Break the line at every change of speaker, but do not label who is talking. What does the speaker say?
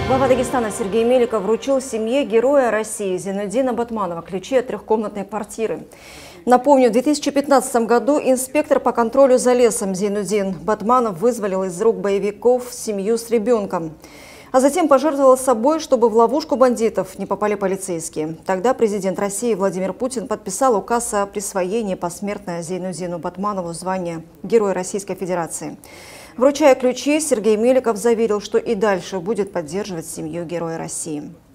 Глава Дагестана Сергей Меликов вручил семье Героя России Зейнуддина Батманова ключи от трехкомнатной квартиры. Напомню, в 2015 году инспектор по контролю за лесом Зейнуддин Батманов вызволил из рук боевиков семью с ребенком. А затем пожертвовал собой, чтобы в ловушку бандитов не попали полицейские. Тогда президент России Владимир Путин подписал указ о присвоении посмертно Зейнуддину Батманову звания Героя Российской Федерации. Вручая ключи, Сергей Меликов заверил, что и дальше будет поддерживать семью Героя России.